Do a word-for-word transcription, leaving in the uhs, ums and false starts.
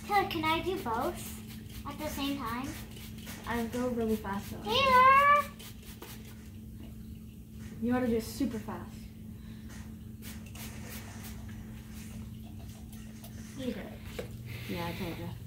Taylor, can I do both at the same time? I go really fast though. Taylor! You gotta do it super fast. You do it. Yeah, I told you.